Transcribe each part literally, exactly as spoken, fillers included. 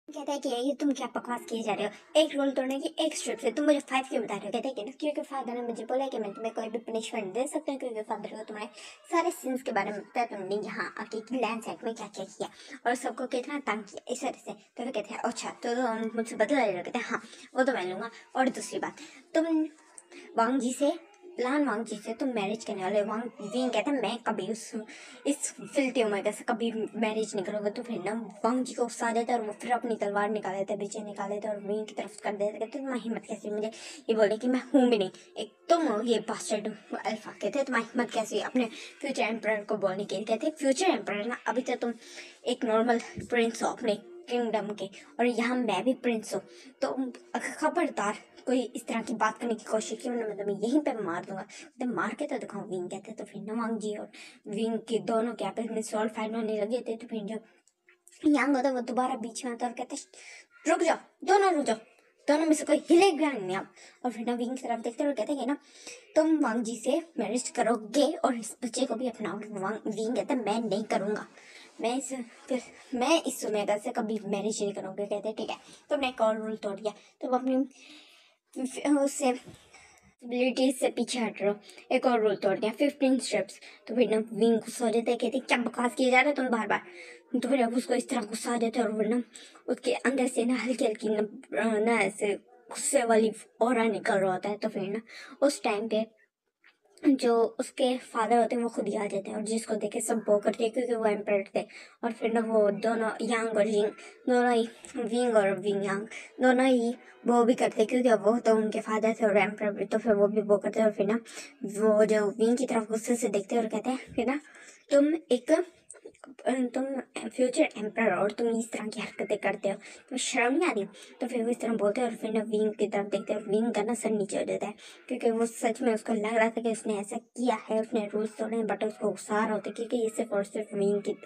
कहता है कि ये तुम क्या बकवास किए जा रहे हो, एक रोल तोड़ने की एक स्ट्रिप से तुम मुझे फाइव क्यों बता रहे हो। कहते हैं कि ना क्योंकि फादर ने मुझे बोला कि मैं तुम्हें कोई भी पनिशमेंट दे सकता हूँ, क्योंकि फादर को तुम्हारे सारे सिंस के बारे में पता है, तुमने यहाँ आके लैंड साइड में क्या क्या किया और सबको कितना तंग किया इस तरह से। तो फिर कहते हैं अच्छा तो, तो हम मुझसे बदला ले रहे हो। कहते हैं हाँ वो तो मैं लूँगा। और दूसरी बात, तुम वांग जी से लान वांग जी से तुम मैरिज करने वाले। वांग विंग कहता है मैं कभी उस इस फिल्टी उम्र से कभी मैरिज नहीं करूँगा। तो फिर ना वांग जी को गुस्सा आ जाता है और वो फिर अपनी तलवार निकाल देते हैं, बीचे निकाल देते हैं और विंग की तरफ कर देते कहते तुम्हारी हिम्मत कैसी मुझे ये बोले कि मैं हूँ भी नहीं, एक तुम हो ये बास्टर्ड अल्फा। कहते हैं तुम्हारी हिम्मत कैसी अपने फ्यूचर एम्परर को बोलने के लिए। कहते हैं फ्यूचर एम्परर ना अभी तक तुम एक नॉर्मल प्रिंस हो अपने किंगडम के, और यहाँ मैं भी प्रिंस हूँ, तो खबरदार कोई इस तरह की बात करने की कोशिश की वरना मैं तुम्हें यहीं पे मार दूंगा। तो मार के तो दिखाऊं विंग। कहते तो फिर ना वांग जी और विंग के दोनों के आपस में सॉल्व फाइट होने लगे थे। तो फिर जब यांग होता वो दोबारा बीच में आता और कहते रुक जाओ, दोनों रुक जाओ, दोनों में से कोई हिलेगा नहीं आप। और फिर ना विंग की तरफ देखते और कहते हैं ना तुम वांग जी से मैरिज करोगे और इस बच्चे को भी अपना। विंग कहते मैं नहीं करूंगा, मैं इस फिर मैं इस सुमेगा से कभी मैरिज नहीं करूँगी। कहते ठीक है तुमने एक और रूल तोड़ दिया, तुम अपनी उससे एबिलिटीज से पीछे हट रहे हो, एक और रूल तोड़ दिया फिफ्टीन स्टेप्स। तो फिर ना विंग गुस्सा हो जाता है, कहते क्या बकवास किए जा रहे हो तुम बार बार। तो फिर अब उसको इस तरह गुस्सा आ जाता है और फिर ना उसके अंदर से ना हल्की हल्की ना ना ऐसे गुस्से वाली ऑरा निकल रहा होता है। तो फिर ना उस टाइम पे जो उसके फादर होते हैं वो खुद ही आ जाते हैं और जिसको देखे सब वो करते हैं क्योंकि वो एम्पर थे। और फिर ना वो दोनों यांग और विंग दोनों ही विंग और विंग यांग दोनों ही वो भी करते क्योंकि वो तो उनके फादर थे और एम्पर भी, तो फिर वो भी वो करते हैं। और फिर ना वो जो विंग की तरफ गुस्से से देखते हैं और कहते हैं फिर ना तुम एक तुम फ्यूचर एम्पर और तुम इस तरह की हरकतें करते हो, तुम्हें शर्म नहीं आती। तो फिर वो इस तरह बोलते हैं और फिर ना विंग की तरफ देखते हैं और विंग का ना सर नीचे हो जाता है क्योंकि वो सच में उसको लग रहा था कि उसने ऐसा किया है, उसने रूल्स तोड़े हैं, बट उसको गुस्सा आ रहा होता है क्योंकि ये सिर्फ और सिर्फ विंग की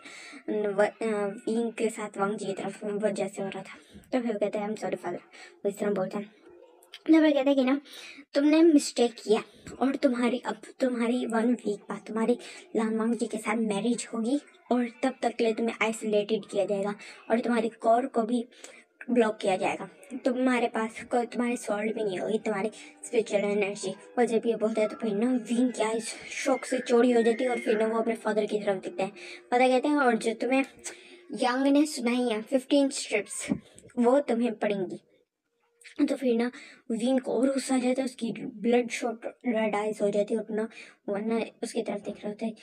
विंग के साथ वांग जी की तरफ वजह से हो रहा था। तो फिर कहते हैं हम सॉरी फादर, वो इस तरह बोलते हैं। तो फिर कहते हैं कि ना तुमने मिस्टेक किया और तुम्हारी अब तुम्हारी वन वीक बाद तुम्हारी लान वांग जी के साथ मैरिज होगी और तब तक के लिए तुम्हें आइसोलेटेड किया जाएगा और तुम्हारी कोर को भी ब्लॉक किया जाएगा। तुम्हारे पास कोई तुम्हारी सॉल्ट भी नहीं होगी, तुम्हारी स्पिरिचुअल एनर्जी। और जब ये बोलते हैं तो फिर ना विंग क्या शौक से चोरी हो जाती है और फिर ना वो अपने फादर की तरफ दिखते हैं, पता कहते हैं और जो तुम्हें यांग ने सुनाई है फिफ्टीन स्ट्रिप्स वो तुम्हें पड़ेंगी। तो फिर ना विंग को और गुस्सा आ जाता है, उसकी ब्लड शॉट रेड आइज हो जाती है और ना वरना उसकी तरफ देख रहे होते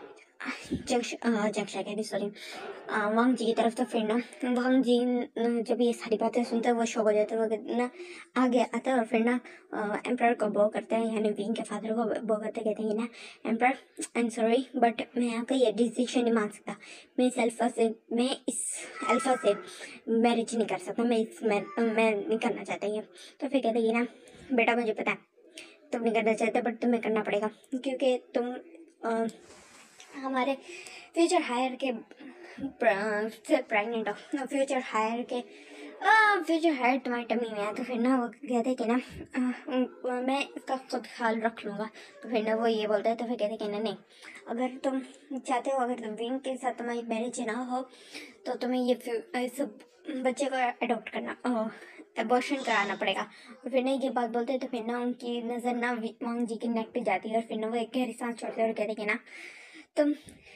जंक्शन जंक्शन कह रही सॉरी वांग जी की तरफ। तो फिर ना वांग जी जब ये सारी बातें सुनते हैं वो शौक हो जाता है, वो ना आगे आता है और फिर ना एम्पर को बो करते हैं, यानी विंग के फादर को बो करते कहते हैं ना एम्पर आई एम सॉरी बट मैं यहाँ का ये डिसीजन नहीं मान सकता, मैं इस अल्फा से मैं इस अल्फा से मैरिज नहीं कर सकता, मैं इस मैं, मैं नहीं करना चाहता ये। तो फिर कहते हैं ना बेटा मुझे पता है तुम नहीं करना चाहते बट तुम्हें करना पड़ेगा क्योंकि तुम आ, हमारे फ्यूचर हायर के से प्रेगनेंट हो, फ्यूचर हायर के फ्यूचर हायर तुम्हारी टमी में है। तो फिर ना वो कहते कि ना आ, मैं इसका खुद ख्याल रख लूँगा। तो फिर ना वो ये बोलता है तो फिर कहते कि ना नहीं अगर तुम चाहते हो अगर तुम विंग के साथ तुम्हारी मैरिज ना हो तो तुम्हें ये इस बच्चे को अडॉप्ट करना एबॉर्शन कराना पड़ेगा। और फिर ना ये बात बोलते हैं तो फिर ना उनकी नज़र ना वांग जी के नेक पे जाती है और फिर ना वो एक गहरी सांस छोड़ते हैं और कहते कि ना तुम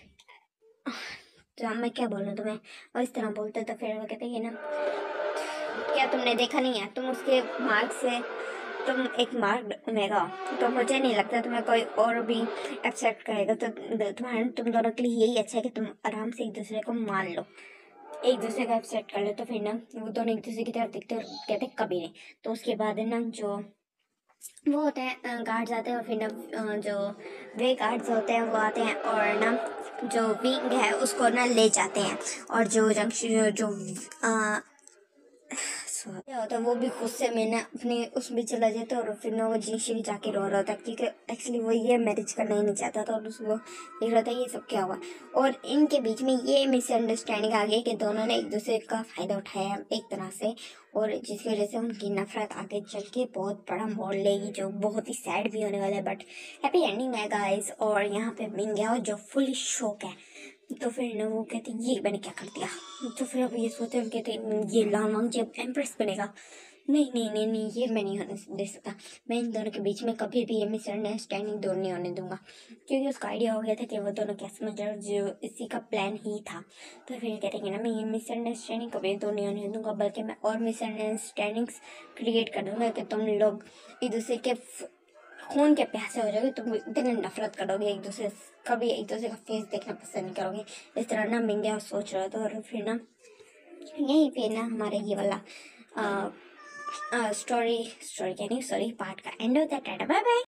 तो मैं क्या बोलूँ तुम्हें, और इस तरह बोलते तो फिर वो कहते हैं ना क्या तुमने देखा नहीं है, तुम उसके मार्ग से तुम एक मार्ग मेगा, तो मुझे नहीं लगता तुम्हें कोई और भी एक्सेप्ट करेगा। तो तुम्हारे तुम दोनों के लिए यही अच्छा है कि तुम आराम से एक दूसरे को मान लो, एक दूसरे को एक्सेप्ट कर लो। तो फिर ना वो दोनों एक दूसरे की तरफ दिखते और कहते कभी नहीं। तो उसके बाद है ना जो वो होते हैं गार्ड्स आते हैं और फिर ना जो वे गार्ड्स होते हैं वो आते हैं और ना जो विंग है उसको ना ले जाते हैं और जो जंक्शन जो आ, क्या होता है वो भी गुस्से में ना अपने उसमें चला जाता है और फिर ना वो जिंगशी भी जाके रो रहा होता है क्योंकि एक्चुअली वो ये मैरिज करना ही नहीं चाहता था और उसको देख रहा था ये सब क्या हुआ। और इनके बीच में ये मिसअंडरस्टैंडिंग आ गई कि दोनों ने एक दूसरे का फ़ायदा उठाया एक तरह से, और जिसकी वजह से उनकी नफरत आगे चल के बहुत बड़ा मोड़ लेगी जो बहुत ही सैड भी होने वाला है बट हैप्पी एंडिंग है गाइस। और यहाँ पे विंग है और जो फुल शौक है तो फिर ना वो कहते ये मैंने क्या कर दिया। तो फिर अब ये सोचते हैं, कहते ये लान वांग जब एम्प्रेस बनेगा, नहीं नहीं नहीं नहीं ये मैं नहीं होने दे सकता, मैं इन दोनों के बीच में कभी भी ये मिसअंडरस्टैंडिंग दूर नहीं होने दूंगा, क्योंकि उसका आइडिया हो गया था कि वो दोनों क्या समझ रहे जो इसी का प्लान ही था। तो फिर कहेंगे ना मैं ये मिसअंडरस्टैंडिंग कभी दूर नहीं होने दूंगा, बल्कि मैं और मिसअंडरस्टैंडिंग्स क्रिएट कर दूंगा कि तुम लोग एक दूसरे के खून के प्यासे हो जाओगे, तुम इतने नफरत करोगे एक दूसरे कभी एक दूसरे का फेस देखना पसंद नहीं करोगे। इस तरह ना मिंगे और सोच रहा था। और फिर ना यहीं पे ना हमारे ये वाला स्टोरी स्टोरी क्या नहीं सॉरी पार्ट का एंड होता है। Tata bye bye.